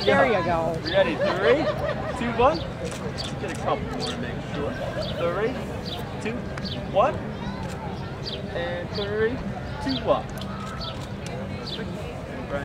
There you go. Ready? 3, 2, 1. Get a couple more to make sure. 3, 2, 1. And 3, 2, 1.